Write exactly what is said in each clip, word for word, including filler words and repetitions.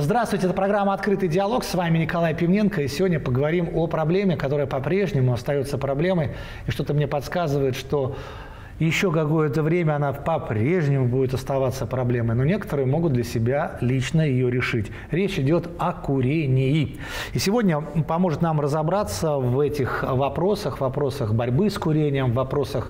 Здравствуйте, это программа «Открытый диалог». С вами Николай Пивненко. И сегодня поговорим о проблеме, которая по-прежнему остается проблемой. И что-то мне подсказывает, что еще какое-то время она по-прежнему будет оставаться проблемой. Но некоторые могут для себя лично ее решить. Речь идет о курении. И сегодня поможет нам разобраться в этих вопросах, вопросах борьбы с курением, вопросах,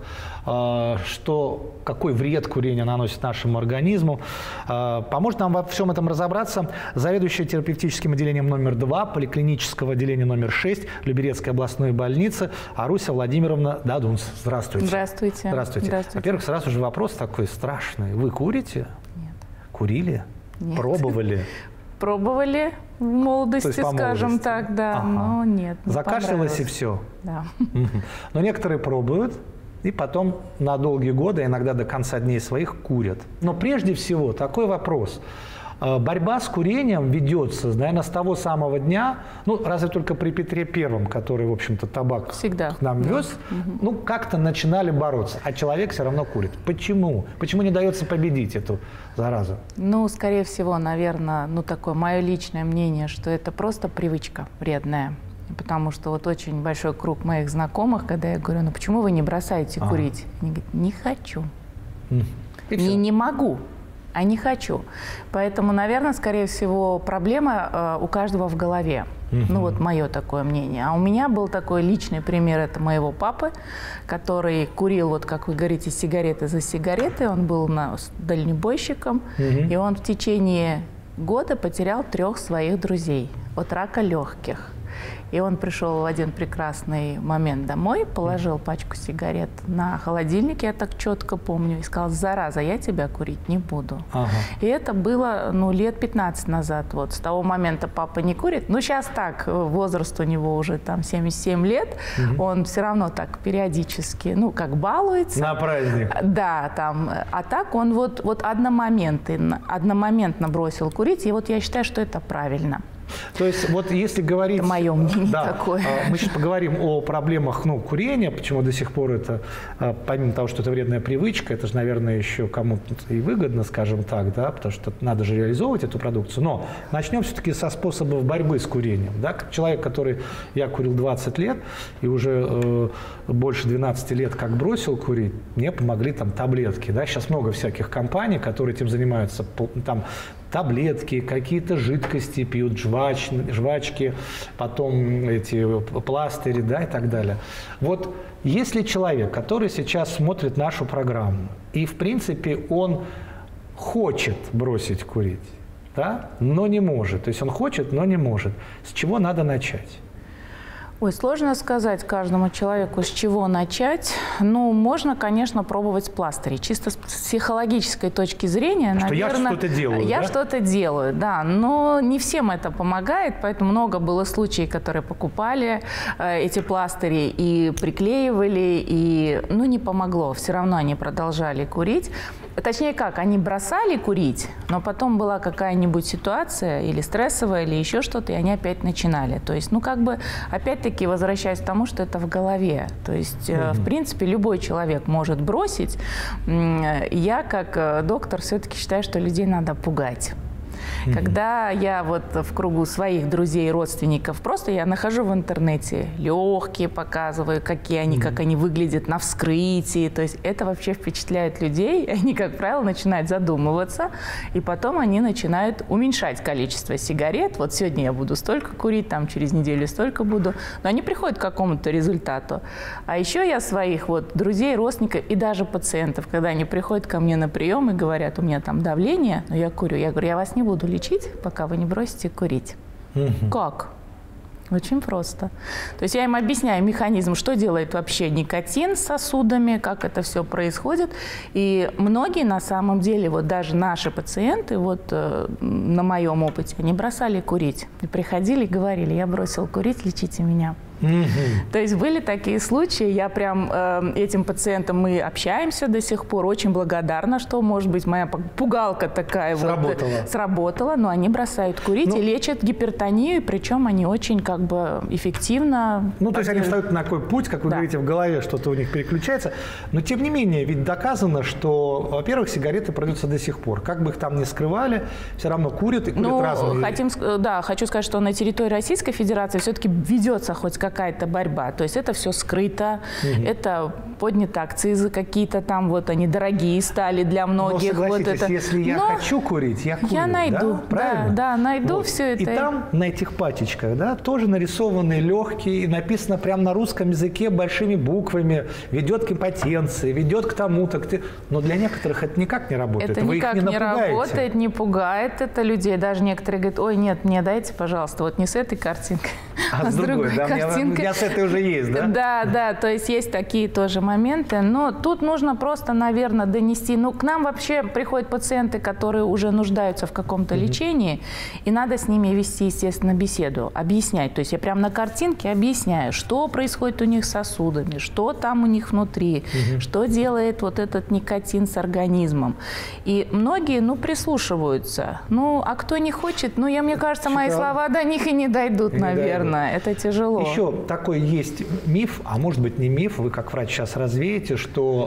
что, какой вред курение наносит нашему организму. Поможет нам во всем этом разобраться заведующая терапевтическим отделением номер два поликлинического отделения номер шесть Люберецкой областной больницы Аруся Владимировна Дадунц. Здравствуйте. Здравствуйте. Здравствуйте. Здравствуйте. Во-первых, сразу же вопрос такой страшный. Вы курите? Нет. Курили? Нет. Пробовали? Пробовали в молодости, То есть по скажем молодости. так, да, Ага. но нет. Не Закашлялось и все? Да. Но некоторые пробуют и потом на долгие годы, иногда до конца дней своих, курят. Но прежде всего такой вопрос. Борьба с курением ведется, наверное, с того самого дня, ну, разве только при Петре Первом, который, в общем-то, табак Всегда. к нам вез, да. ну, как-то начинали бороться, а человек все равно курит. Почему? Почему не дается победить эту заразу? Ну, скорее всего, наверное, ну, такое мое личное мнение, что это просто привычка вредная. Потому что вот очень большой круг моих знакомых, когда я говорю, ну, почему вы не бросаете ага. курить? Они говорят, не хочу. И не, не могу. А не хочу. Поэтому, наверное, скорее всего, проблема э, у каждого в голове. Uh-huh. Ну, вот мое такое мнение. А у меня был такой личный пример, это моего папы, который курил, вот как вы говорите, сигареты за сигаретой. Он был на, дальнобойщиком, uh-huh. и он в течение года потерял трех своих друзей от рака легких. И он пришел в один прекрасный момент домой, положил пачку сигарет на холодильник, я так четко помню, и сказал, зараза, я тебя курить не буду. Ага. И это было, ну, лет пятнадцать назад. Вот с того момента папа не курит. Ну, сейчас так, возраст у него уже там семьдесят семь лет, угу. он все равно так периодически, ну, как балуется. На праздник. Да, там. А так он вот, вот одномоментно, одномоментно бросил курить, и вот я считаю, что это правильно. То есть, вот если говорить… Это мое мнение да, такое. Мы сейчас поговорим о проблемах, ну, курения, почему до сих пор это, помимо того, что это вредная привычка, это же, наверное, еще кому-то и выгодно, скажем так, да, потому что надо же реализовывать эту продукцию. Но начнем все-таки со способов борьбы с курением. Да? Как человек, который… Я курил двадцать лет, и уже э, больше двенадцати лет как бросил курить, мне помогли там таблетки. Да? Сейчас много всяких компаний, которые этим занимаются, там, таблетки, какие-то жидкости пьют, жвач, жвачки, потом эти пластыри, да, и так далее. Вот если человек, который сейчас смотрит нашу программу, и, в принципе, он хочет бросить курить, да, но не может, то есть он хочет, но не может, с чего надо начать? Ой, сложно сказать каждому человеку, с чего начать. Ну, можно, конечно, пробовать пластыри. Чисто с психологической точки зрения, что наверное… я что-то делаю, Я да? что-то делаю, да. Но не всем это помогает, поэтому много было случаев, которые покупали э, эти пластыри и приклеивали, и, ну, не помогло. Все равно они продолжали курить. Точнее как, они бросали курить, но потом была какая-нибудь ситуация, или стрессовая, или еще что-то, и они опять начинали. То есть, ну, как бы, опять-таки, возвращаясь к тому, что это в голове. То есть, mm-hmm. в принципе, любой человек может бросить. Я, как доктор, все-таки считаю, что людей надо пугать. Mm-hmm. Когда я вот в кругу своих друзей, родственников, просто я нахожу в интернете, легкие показываю, какие они, mm-hmm. как они выглядят на вскрытии. То есть это вообще впечатляет людей. Они, как правило, начинают задумываться, и потом они начинают уменьшать количество сигарет. Вот сегодня я буду столько курить, там через неделю столько буду. Но они приходят к какому-то результату. А еще я своих вот друзей, родственников и даже пациентов, когда они приходят ко мне на прием и говорят, у меня там давление, но я курю. Я говорю, я вас не буду лечить, пока вы не бросите курить. Угу. Как? Очень просто. То есть я им объясняю механизм, что делает вообще никотин с сосудами, как это все происходит. И многие на самом деле, вот даже наши пациенты, вот э, на моем опыте, они бросали курить. И приходили и говорили, я бросил курить, лечите меня. Mm-hmm. То есть были такие случаи, я прям э, этим пациентам мы общаемся до сих пор, очень благодарна, что, может быть, моя пугалка такая сработала. Вот сработала, но они бросают курить ну, и лечат гипертонию, причем они очень как бы эффективно. Ну, то есть они встают на такой путь, как вы да. говорите, в голове что-то у них переключается, но тем не менее, ведь доказано, что, во-первых, сигареты продаются до сих пор, как бы их там ни скрывали, все равно курят и курят ну, разные. Хотим, да, хочу сказать, что на территории Российской Федерации все-таки ведется хоть какая-то борьба, то есть это все скрыто, угу. это подняты акцизы какие-то там, вот они дорогие стали для многих. Но вот это. Если я но хочу курить, я курю, я найду, да? Правильно? Да, да, найду вот. все это. И там на этих пачечках, да, тоже нарисованы легкие, и написано прямо на русском языке большими буквами, ведет к импотенции, ведет к тому-то, к... но для некоторых это никак не работает. Это Вы никак их не, не работает, не пугает это людей. Даже некоторые говорят, ой, нет, мне дайте, пожалуйста, вот не с этой картинкой, а, а с другой, другой да, картинкой. У меня с этой уже есть, да? Да, да, то есть есть такие тоже моменты, но тут нужно просто, наверное, донести. Ну, к нам вообще приходят пациенты, которые уже нуждаются в каком-то mm-hmm. лечении, и надо с ними вести, естественно, беседу, объяснять. То есть я прямо на картинке объясняю, что происходит у них с сосудами, что там у них внутри, mm-hmm. что делает вот этот никотин с организмом. И многие, ну, прислушиваются. Ну, а кто не хочет, ну, я, мне кажется, мои Что? слова до них и не дойдут, и наверное. Не дойдут. Это тяжело. Еще такой есть миф, а может быть не миф, вы как врач сейчас развеете, что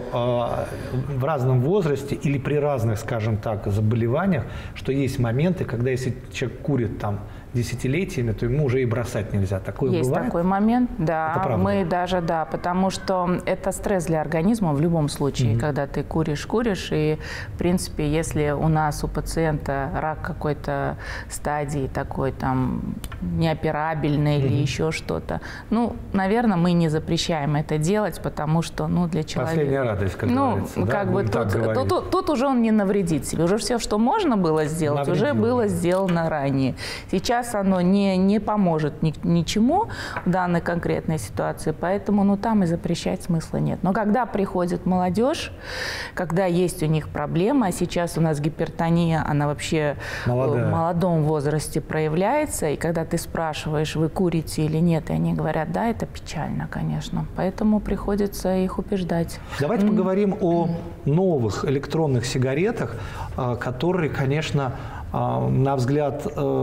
э, в разном возрасте или при разных, скажем так, заболеваниях, что есть моменты, когда если человек курит там десятилетиями, то ему уже и бросать нельзя. Такое Есть бывает? такой момент, да. Мы даже, да, потому что это стресс для организма в любом случае, mm-hmm. когда ты куришь, куришь, и, в принципе, если у нас, у пациента рак какой-то стадии такой, там, неоперабельный mm-hmm. или еще что-то, ну, наверное, мы не запрещаем это делать, потому что, ну, для человека... Последняя радость, как ну, говорится. как да? бы тут, тут, тут, тут уже он не навредит себе. Уже все, что можно было сделать, Навредил. уже было сделано ранее. Сейчас оно не, не поможет ни, ничему в данной конкретной ситуации, поэтому ну, там и запрещать смысла нет. Но когда приходит молодежь, когда есть у них проблемы, а сейчас у нас гипертония, она вообще Молодая. в молодом возрасте проявляется, и когда ты спрашиваешь, вы курите или нет, и они говорят, да, это печально, конечно, поэтому приходится их убеждать. Давайте mm. поговорим о новых электронных сигаретах, которые, конечно, на взгляд,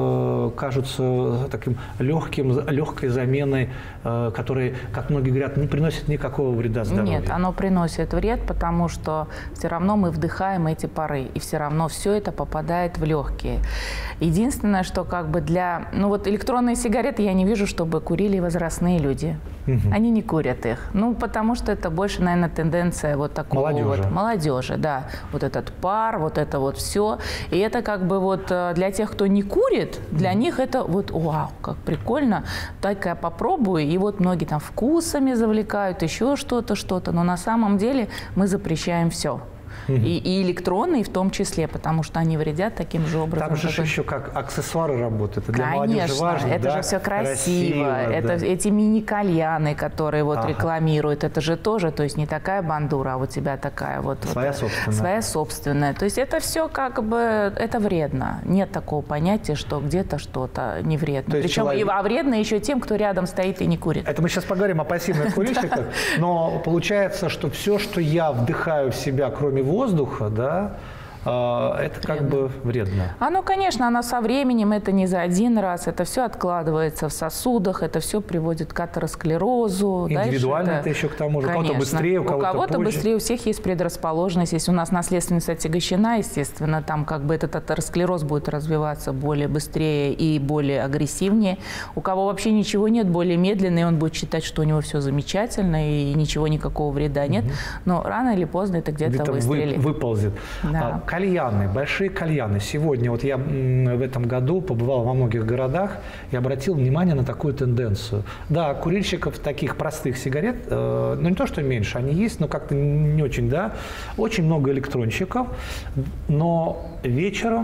кажутся таким легким, легкой заменой, которая, как многие говорят, не приносит никакого вреда здоровью. Нет, оно приносит вред, потому что все равно мы вдыхаем эти пары, и все равно все это попадает в легкие. Единственное, что как бы для... Ну вот электронные сигареты я не вижу, чтобы курили возрастные люди. Угу. Они не курят их. Ну, потому что это больше, наверное, тенденция вот такого молодежи. вот молодежи, да. Вот этот пар, вот это вот все. И это как бы вот для тех, кто не курит, для mm-hmm. них это вот вау, как прикольно. Так я попробую. И вот многие там вкусами завлекают, еще что-то, что-то. Но на самом деле мы запрещаем все. Угу. И, и электронные в том числе, потому что они вредят таким же образом. Там же как... еще как аксессуары работают. Это для Конечно, молодежи важно. Это да? же все красиво. красиво это, да. Эти мини-кальяны, которые вот ага. рекламируют, это же тоже, то есть не такая бандура, а у тебя такая вот. Своя вот, собственная. Своя собственная. То есть это все как бы, это вредно. Нет такого понятия, что где-то что-то не вредно. Причем человек... а вредно еще тем, кто рядом стоит и не курит. Это мы сейчас поговорим о пассивных курильщиках, но получается, что все, что я вдыхаю в себя, кроме воздуха, да, это как вредно. бы вредно. Оно, конечно, оно со временем, это не за один раз, это все откладывается в сосудах, это все приводит к атеросклерозу. Индивидуально это, это еще к тому же, у кого-то быстрее, у кого-то У кого-то позже. быстрее, у всех есть предрасположенность. Если у нас наследственность отягощена, естественно, там как бы этот атеросклероз будет развиваться более быстрее и более агрессивнее. У кого вообще ничего нет, более медленный, он будет считать, что у него все замечательно и ничего, никакого вреда нет. Угу. Но рано или поздно это где-то где выстрелит. Вы, выползет. Да. Кальяны, большие кальяны. Сегодня вот я в этом году побывал во многих городах и обратил внимание на такую тенденцию. Да, курильщиков таких простых сигарет, э, ну не то, что меньше, они есть, но как-то не очень, да. Очень много электронщиков, но вечером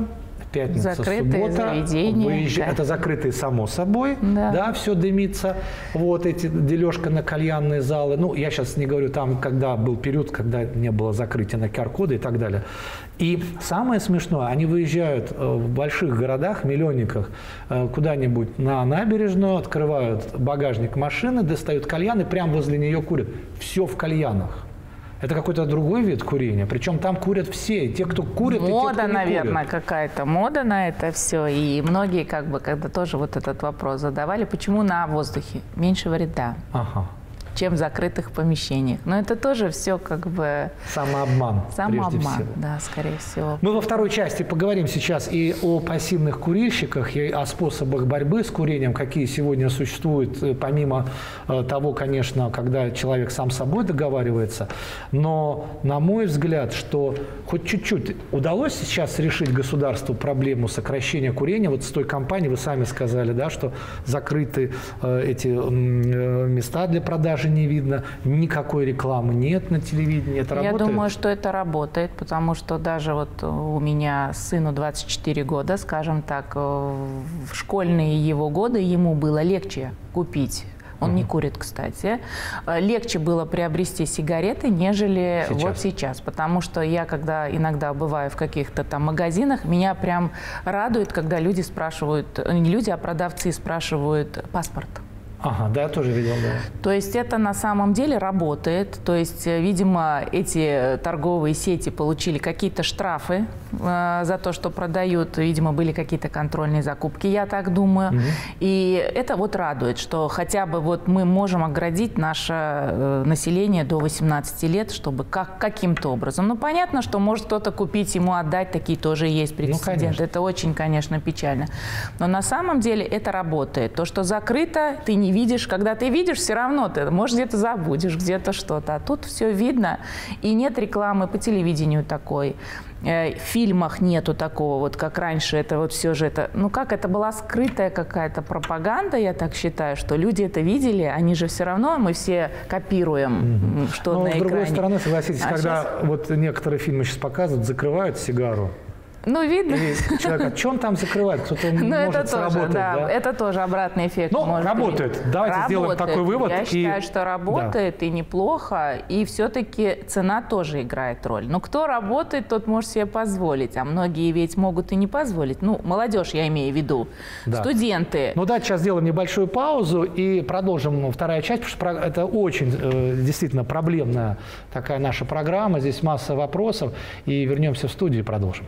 пятница, закрытые суббота. Заведения, Выезж... да. Это закрытые, само собой. Да. Да, все дымится. Вот эти дележка на кальянные залы. Ну, я сейчас не говорю там, когда был период, когда не было закрытия на ку ар коды и так далее. И самое смешное, они выезжают в больших городах, миллионниках, куда-нибудь на набережную, открывают багажник машины, достают кальян и прямо возле нее курят. Все в кальянах. Это какой-то другой вид курения. Причем там курят все. И те, кто курит, мода, и те, кто не наверное, курит. какая-то мода на это все. И многие, как бы, когда тоже вот этот вопрос задавали, почему на воздухе меньше вреда, Ага. чем в закрытых помещениях. Но это тоже все как бы Самообман. самообман, прежде всего. да, скорее всего. Мы во второй части поговорим сейчас и о пассивных курильщиках, и о способах борьбы с курением, какие сегодня существуют, помимо того, конечно, когда человек сам с собой договаривается. Но, на мой взгляд, что хоть чуть-чуть удалось сейчас решить государству проблему сокращения курения. Вот с той компанией вы сами сказали, да, что закрыты э, эти э, места для продажи не видно, никакой рекламы нет на телевидении. Это Я работает? думаю, что это работает, потому что даже вот у меня сыну двадцать четыре года, скажем так, в школьные его годы ему было легче купить. Он uh-huh. не курит, кстати. Легче было приобрести сигареты, нежели сейчас. Вот сейчас. Потому что я, когда иногда бываю в каких-то там магазинах, меня прям радует, когда люди спрашивают, не люди, а продавцы спрашивают паспорт. Ага, да, я тоже видел, да. То есть это на самом деле работает. То есть, видимо, эти торговые сети получили какие-то штрафы э, за то, что продают. Видимо, были какие-то контрольные закупки, я так думаю. Угу. И это вот радует, что хотя бы вот мы можем оградить наше э, население до восемнадцати лет, чтобы как, каким-то образом. Ну, понятно, что может кто-то купить, ему отдать, такие тоже есть прецеденты. Ну, это очень, конечно, печально. Но на самом деле это работает. То, что закрыто, ты не видишь, когда ты видишь, все равно ты, может, где-то забудешь, где-то что-то. А тут все видно, и нет рекламы по телевидению такой. В фильмах нету такого, вот как раньше, это вот все же это, ну как, это была скрытая какая-то пропаганда, я так считаю, что люди это видели, они же все равно, мы все копируем, mm-hmm. что Но, на экране. с другой стороны, согласитесь, а когда сейчас... вот некоторые фильмы сейчас показывают, закрывают сигару. Ну, видно. И человек, а что он там закрывает? Кто-то ну, может это тоже, сработать, да, да? Это тоже обратный эффект. Ну, может работает. быть. Давайте работает. сделаем такой вывод. Я и... считаю, что работает, да. и неплохо. И все-таки цена тоже играет роль. Но кто работает, тот может себе позволить. А многие ведь могут и не позволить. Ну, молодежь, я имею в виду. Да. Студенты. Ну, давайте сейчас сделаем небольшую паузу и продолжим вторая часть, потому что это очень действительно проблемная такая наша программа. Здесь масса вопросов. И вернемся в студию и продолжим.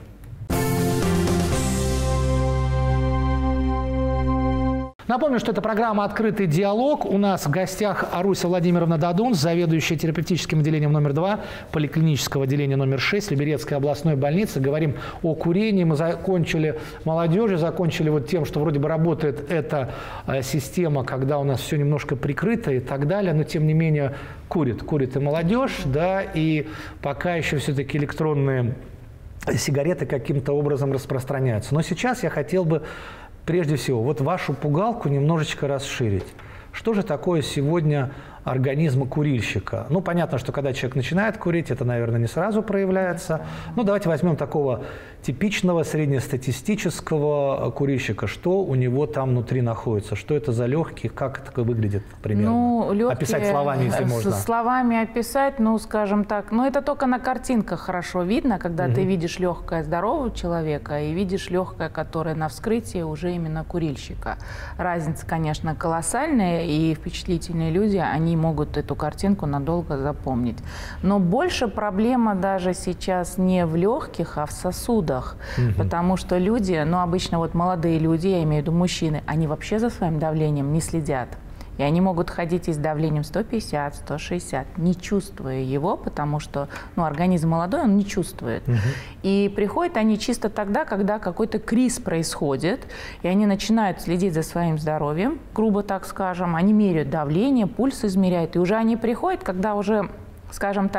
Напомню, что это программа «Открытый диалог». У нас в гостях Аруся Владимировна Дадун, заведующая терапевтическим отделением номер два поликлинического отделения номер шесть Люберецкой областной больницы. Говорим о курении. Мы закончили молодежью, закончили вот тем, что вроде бы работает эта система, когда у нас все немножко прикрыто и так далее, но тем не менее курит. Курит и молодежь, да, и пока еще все-таки электронные сигареты каким-то образом распространяются. Но сейчас я хотел бы прежде всего, вот вашу пугалку немножечко расширить. Что же такое сегодня организм курильщика? Ну, понятно, что когда человек начинает курить, это, наверное, не сразу проявляется. Ну, давайте возьмем такого типичного среднестатистического курильщика. Что у него там внутри находится? Что это за легкие? Как это выглядит примерно? Ну, легкие, описать словами, если можно. Словами описать, ну, скажем так, ну, это только на картинках хорошо видно, когда угу. ты видишь легкое здорового человека и видишь легкое, которое на вскрытии уже именно курильщика. Разница, конечно, колоссальная, и впечатлительные люди, они могут эту картинку надолго запомнить. Но больше проблема даже сейчас не в легких, а в сосудах. Угу. Потому что люди, ну обычно вот молодые люди, я имею в виду мужчины, они вообще за своим давлением не следят. И они могут ходить и с давлением сто пятьдесят — сто шестьдесят, не чувствуя его, потому что ну, организм молодой, он не чувствует. Угу. И приходят они чисто тогда, когда какой-то криз происходит, и они начинают следить за своим здоровьем, грубо так скажем, они меряют давление, пульс измеряют, и уже они приходят, когда уже, скажем так,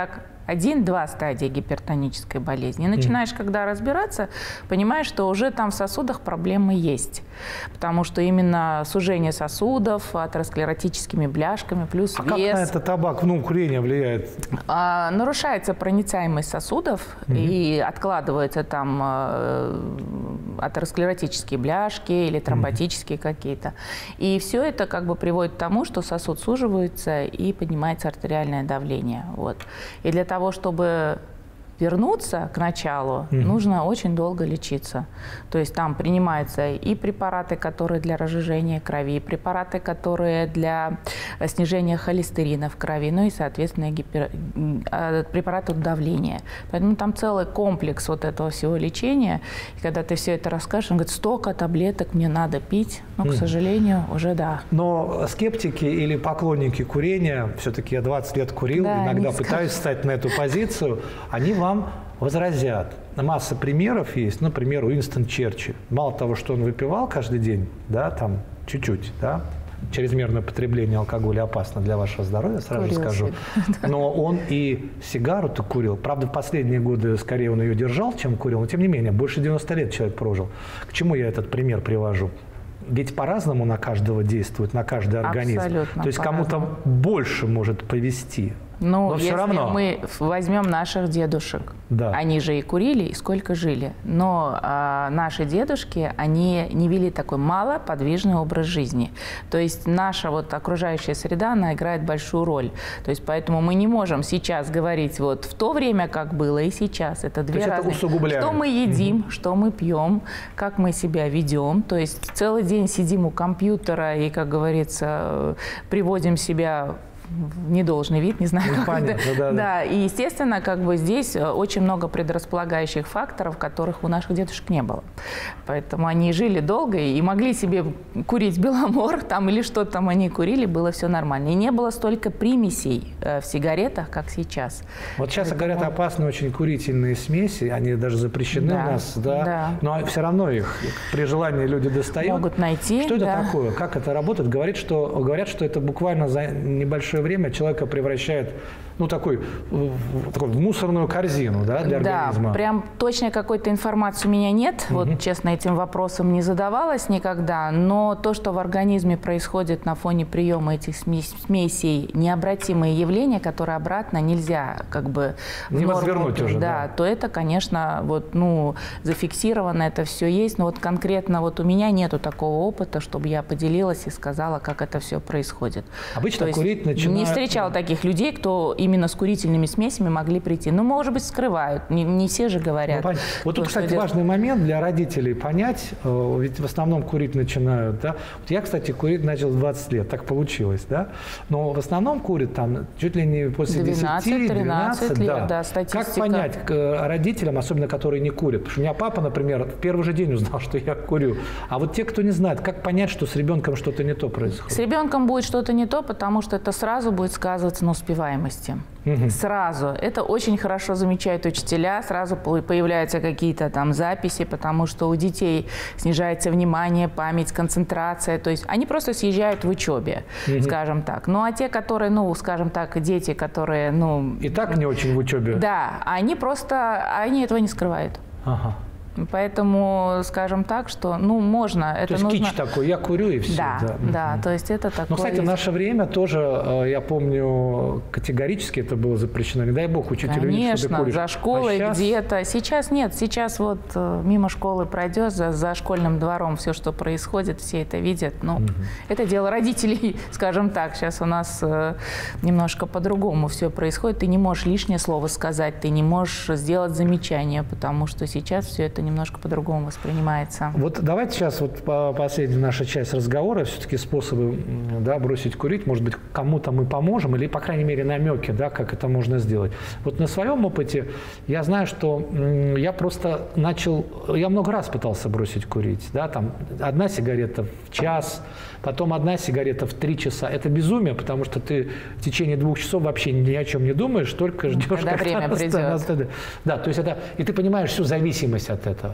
Один-два стадии гипертонической болезни. И начинаешь, mm. когда разбираться, понимаешь, что уже там в сосудах проблемы есть. Потому что именно сужение сосудов, атеросклеротическими бляшками, плюс а вес. А как на это табак, ну, курение влияет? А, нарушается проницаемость сосудов, mm-hmm. и откладываются там а, атеросклеротические бляшки или тромботические mm-hmm. какие-то. И все это как бы приводит к тому, что сосуд суживается и поднимается артериальное давление. Вот. И для того, чтобы вернуться к началу, mm-hmm. нужно очень долго лечиться. То есть там принимаются и препараты, которые для разжижения крови, и препараты, которые для снижения холестерина в крови, ну и, соответственно, гипер... препараты давления. Поэтому там целый комплекс вот этого всего лечения. И когда ты все это расскажешь, он говорит, столько таблеток мне надо пить. Но, mm-hmm. к сожалению, уже да. Но скептики или поклонники курения, все-таки я двадцать лет курил, да, иногда пытаюсь встать на эту позицию, они вам возразят. Масса примеров есть. Например, Уинстон Черчилль. Мало того, что он выпивал каждый день, да, там чуть-чуть, да, чрезмерное потребление алкоголя опасно для вашего здоровья, сразу Курил скажу. себе. Но он и сигару-то курил. Правда, в последние годы скорее он ее держал, чем курил, но тем не менее, больше девяноста лет человек прожил. К чему я этот пример привожу? Ведь по-разному на каждого действует, на каждый организм. Абсолютно То есть кому-то больше может повезти. Ну, но если все равно мы возьмем наших дедушек, да. они же и курили, и сколько жили. Но а, наши дедушки, они не вели такой малоподвижный образ жизни. То есть наша вот окружающая среда, она играет большую роль. То есть поэтому мы не можем сейчас говорить вот в то время, как было, и сейчас. Это две разные. Это что мы едим, угу. что мы пьем, как мы себя ведем. То есть целый день сидим у компьютера и, как говорится, приводим себя в недолжный вид, не знаю, ну, как это. Да, да, да, и, естественно, как бы здесь очень много предрасполагающих факторов, которых у наших дедушек не было. Поэтому они жили долго и могли себе курить Беломор там, или что там они курили, было все нормально. И не было столько примесей э, в сигаретах, как сейчас. Вот сейчас Поэтому... говорят, опасные очень курительные смеси, они даже запрещены да, у нас, да? да. Но все равно их при желании люди достают. Могут найти. Что это да. такое? Как это работает? Говорят, что, говорят, что это буквально за небольшое время человека превращает, ну, такой, в, такой, в мусорную корзину, да, для да, организма. Да, прям точной какой-то информации у меня нет. Угу. Вот, честно, этим вопросом не задавалась никогда. Но то, что в организме происходит на фоне приема этих смесей, необратимые явления, которые обратно нельзя как бы в не норму, возвернуть уже, да, да, то это, конечно, вот, ну, зафиксировано, это все есть. Но вот конкретно вот у меня нету такого опыта, чтобы я поделилась и сказала, как это все происходит. Обычно то курить начинают... Не встречала таких людей, кто именно с курительными смесями могли прийти. Ну, может быть, скрывают. Не, не все же говорят. Ну, вот тут, кстати, делать. важный момент для родителей понять, ведь в основном курить начинают, да. Вот я, кстати, курить начал в двадцать лет, так получилось, да. Но в основном курят там чуть ли не после десяти-тринадцати лет, да. да, статистика. Как понять родителям, особенно которые не курят? Потому что у меня папа, например, в первый же день узнал, что я курю. А вот те, кто не знает, как понять, что с ребенком что-то не то происходит? С ребенком будет что-то не то, потому что это сразу будет сказываться на успеваемости. Угу. Сразу. Это очень хорошо замечают учителя. Сразу появляются какие-то там записи, потому что у детей снижается внимание, память, концентрация. То есть они просто съезжают в учебе, угу. скажем так. Ну, а те, которые, ну, скажем так, дети, которые, ну... И так не очень в учебе. Да. Они просто, они этого не скрывают. Ага. Поэтому, скажем так, что, ну, можно. То это есть нужно... кич такой, я курю и все. Да, да, да, то есть это такое... Но, кстати, в наше время тоже, я помню, категорически это было запрещено. Не дай бог учителю видеть, что ты куришь. За школой а сейчас... где-то. Сейчас нет, сейчас вот мимо школы пройдешь, за, за школьным двором все, что происходит, все это видят. Ну, угу. это дело родителей, скажем так. Сейчас у нас э, немножко по-другому все происходит. Ты не можешь лишнее слово сказать, ты не можешь сделать замечание, потому что сейчас все это немножко по-другому воспринимается. Вот давайте сейчас вот последняя наша часть разговора, все-таки способы, да, бросить курить, может быть, кому-то мы поможем, или, по крайней мере, намеки, да, как это можно сделать. Вот на своем опыте я знаю, что я просто начал, я много раз пытался бросить курить, да, там одна сигарета в час, потом одна сигарета в три часа. Это безумие, потому что ты в течение двух часов вообще ни о чем не думаешь, только ждешь, когда время придет. Да, то есть это, и ты понимаешь всю зависимость от этого.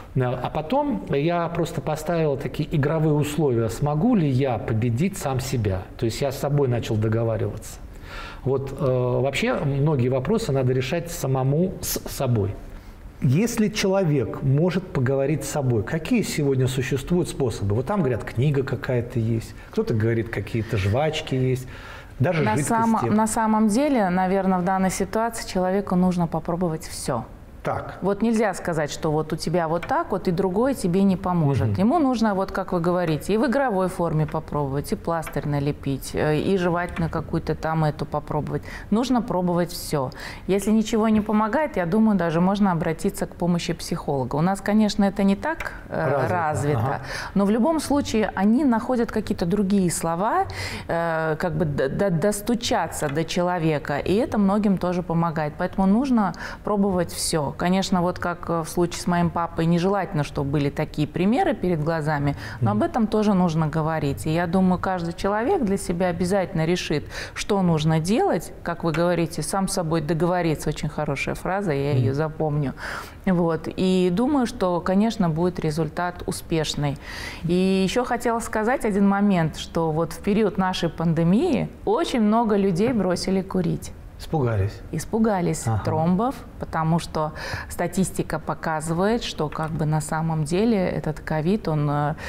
А потом я просто поставил такие игровые условия. Смогу ли я победить сам себя? То есть я с собой начал договариваться. Вот э, вообще многие вопросы надо решать самому с собой. Если человек может поговорить с собой, какие сегодня существуют способы? Вот там говорят, книга какая-то есть, кто-то говорит, какие-то жвачки есть, даже на жидкости. Сам, на самом деле, наверное, в данной ситуации человеку нужно попробовать все. Так. Вот нельзя сказать, что вот у тебя вот так вот, и другой тебе не поможет. Угу. Ему нужно, вот как вы говорите, и в игровой форме попробовать, и пластырь налепить, и жевательную какую-то там эту попробовать. Нужно пробовать все. Если ничего не помогает, я думаю, даже можно обратиться к помощи психолога. У нас, конечно, это не так развито, развито ага. но в любом случае они находят какие-то другие слова, э, как бы достучаться до человека, и это многим тоже помогает. Поэтому нужно пробовать все. Конечно, вот как в случае с моим папой, нежелательно, чтобы были такие примеры перед глазами, но об этом тоже нужно говорить. И я думаю, каждый человек для себя обязательно решит, что нужно делать. Как вы говорите, сам с собой договориться. Очень хорошая фраза, я ее запомню. Вот. И думаю, что, конечно, будет результат успешный. И еще хотела сказать один момент, что вот в период нашей пандемии очень много людей бросили курить. Испугались? Испугались ага. тромбов, потому что статистика показывает, что как бы на самом деле этот ковид, он,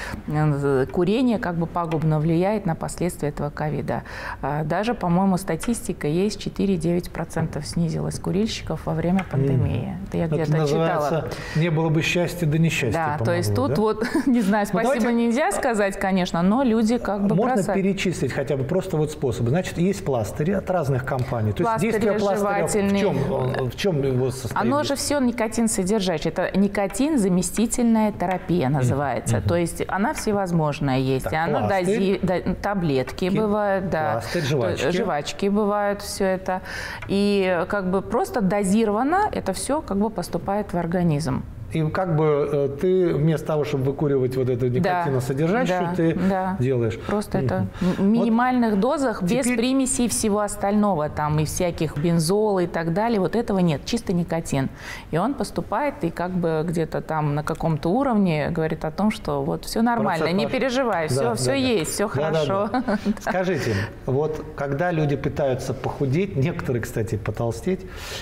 курение как бы пагубно влияет на последствия этого ковида. Даже, по-моему, статистика есть, четыре-девять процентов снизилась курильщиков во время пандемии. Mm. Это я где-то читала. Не было бы счастья, да несчастья. Да, помогло, то есть тут да? вот, не знаю, спасибо ну, давайте... нельзя сказать, конечно, но люди как бы Можно бросают. перечислить хотя бы просто вот способы. Значит, есть пластыри от разных компаний. То есть действие пластыря в чем, в чем его состоит? Оно же все никотин содержащее. Это никотин-заместительная терапия называется. Mm-hmm. То есть она всевозможная есть. Так, она дози... Таблетки Ки... бывают, да. Пластырь, жвачки. Жвачки бывают, все это. И как бы просто дозированно это все как бы поступает в организм. И как бы ты вместо того, чтобы выкуривать вот эту никотиносодержащую, да, ты да. делаешь. Просто mm-hmm. это в минимальных вот дозах, без теперь... примесей всего остального, там и всяких бензола и так далее. Вот этого нет, чисто никотин. И он поступает и как бы где-то там на каком-то уровне говорит о том, что вот все нормально, Процесс не переживай, все, да, все да, есть, да. все хорошо. Да, да, да. Скажите, вот когда люди пытаются похудеть, некоторые, кстати, потолстеть,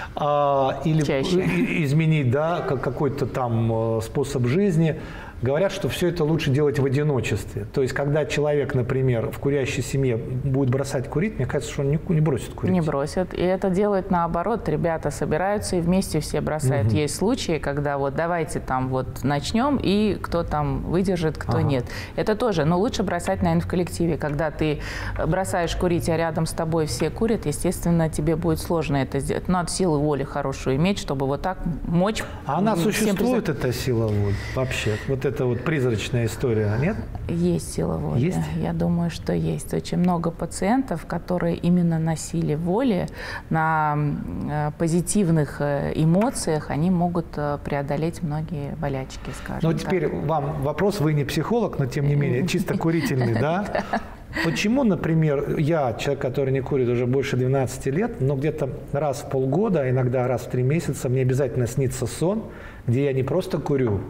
а, или Чаще. изменить, да, какой-то там Там, способ жизни, говорят, что все это лучше делать в одиночестве. То есть, когда человек, например, в курящей семье будет бросать курить, мне кажется, что он не, не бросит курить. Не бросит. И это делают наоборот. Ребята собираются и вместе все бросают. Угу. Есть случаи, когда вот давайте там вот начнем, и кто там выдержит, кто ага. нет. Это тоже. Но лучше бросать, наверное, в коллективе. Когда ты бросаешь курить, а рядом с тобой все курят, естественно, тебе будет сложно это сделать. Надо силу воли хорошую иметь, чтобы вот так мочь. А она существует, эта сила воли вообще? Вот это вот призрачная история, нет? Есть сила воли. Есть? Я думаю, что есть. Очень много пациентов, которые именно на силе воли, на позитивных эмоциях, они могут преодолеть многие болячки, скажем Ну, теперь так. вам вопрос, вы не психолог, но тем не менее, чисто курительный, да? Почему, например, я, человек, который не курит уже больше двенадцати лет, но где-то раз в полгода, а иногда раз в три месяца мне обязательно снится сон, где я не просто курю,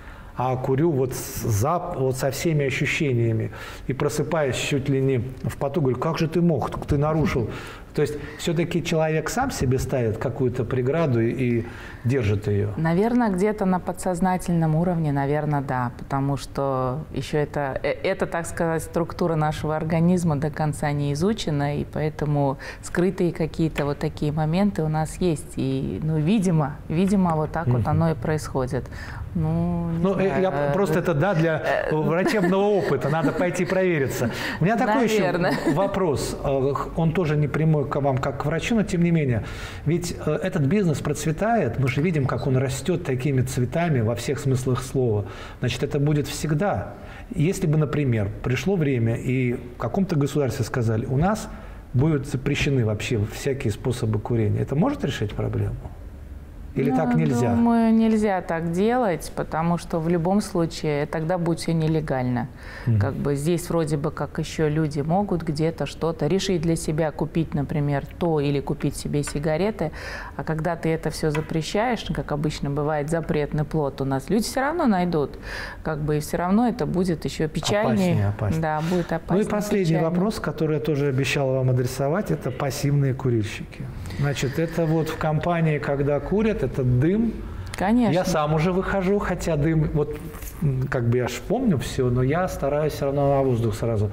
а курю вот, за, вот со всеми ощущениями. И просыпаясь чуть ли не в поту, говорю, как же ты мог, ты нарушил. То есть все-таки человек сам себе ставит какую-то преграду и держит ее? Наверное, где-то на подсознательном уровне, наверное, да. Потому что еще это, это, так сказать, структура нашего организма до конца не изучена, и поэтому скрытые какие-то вот такие моменты у нас есть. И, ну, видимо, видимо, вот так mm-hmm. вот оно и происходит. Ну, не ну знаю. Я просто это, да, для врачебного опыта, надо пойти провериться. У меня такой Наверное. еще вопрос, он тоже не прямой к вам, как к врачу, но тем не менее. Ведь этот бизнес процветает, мы же видим, как он растет такими цветами во всех смыслах слова. Значит, это будет всегда. Если бы, например, пришло время и в каком-то государстве сказали, у нас будут запрещены вообще всякие способы курения, это может решить проблему? Или ну, так нельзя? Думаю, нельзя так делать, потому что в любом случае тогда будет все нелегально. Mm-hmm. Как бы здесь вроде бы как еще люди могут где-то что-то решить для себя, купить, например, то или купить себе сигареты, а когда ты это все запрещаешь, как обычно бывает запретный плод у нас, люди все равно найдут, как бы и все равно это будет еще печальнее. Опаснее, опаснее. Да, будет опаснее. Ну и последний печальнее. вопрос, который я тоже обещал вам адресовать, это пассивные курильщики. Значит, это вот в компании, когда курят, это дым. Конечно. Я сам уже выхожу, хотя дым, вот как бы я ж помню все, но я стараюсь все равно на воздух сразу.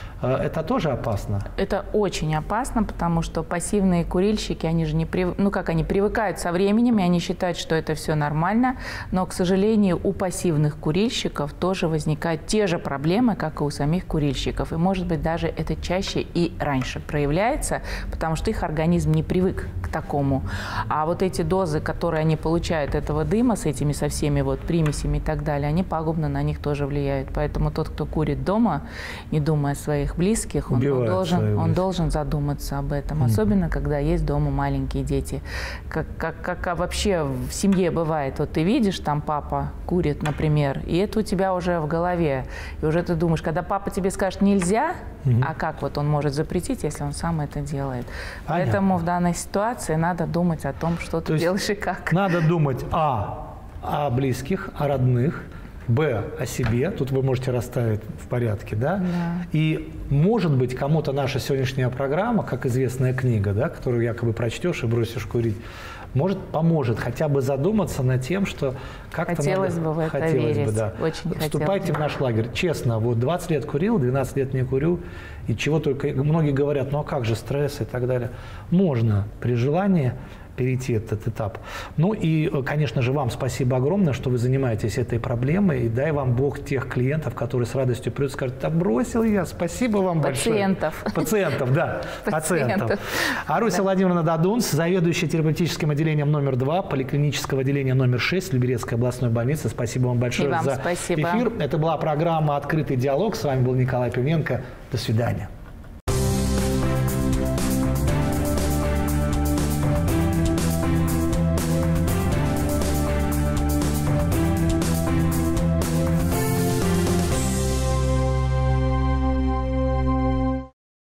Это тоже опасно? Это очень опасно, потому что пассивные курильщики, они же не прив... ну как они привыкают со временем, и они считают, что это все нормально, но, к сожалению, у пассивных курильщиков тоже возникают те же проблемы, как и у самих курильщиков. И, может быть, даже это чаще и раньше проявляется, потому что их организм не привык к такому. А вот эти дозы, которые они получают этого дыма с этими, со всеми вот примесями и так далее, они пагубно на них тоже влияют. Поэтому тот, кто курит дома, не думая о своих близких, он, он, должен, он должен задуматься об этом, mm. особенно когда есть дома маленькие дети. Как, как, как вообще в семье бывает, вот ты видишь, там папа курит, например, и это у тебя уже в голове, и уже ты думаешь, когда папа тебе скажет «нельзя», mm-hmm. а как вот он может запретить, если он сам это делает? Понятно. Поэтому в данной ситуации надо думать о том, что То ты делаешь и как. Надо думать а, о близких, о родных, б, о себе, тут вы можете расставить в порядке, да? Да. И, может быть, кому-то наша сегодняшняя программа, как известная книга, да, которую якобы прочтешь и бросишь курить, может, поможет хотя бы задуматься над тем, что как-то хотелось надо... бы в это хотелось верить. Бы, да. Очень Вступайте хотелось. в наш лагерь. Честно, вот двадцать лет курил, двенадцать лет не курю, и чего только... Многие говорят, ну а как же стресс и так далее. Можно при желании перейти этот этап. Ну и, конечно же, вам спасибо огромное, что вы занимаетесь этой проблемой, и дай вам Бог тех клиентов, которые с радостью придут и скажут: да бросил я, спасибо вам Пациентов. большое. Пациентов. да, пациентов. Пациентов. Аруся да. Владимировна Дадунц, заведующая терапевтическим отделением номер два, поликлинического отделения номер шесть Люберецкой областной больницы. Спасибо вам большое вам за спасибо. эфир. Это была программа «Открытый диалог». С вами был Николай Пивненко. До свидания.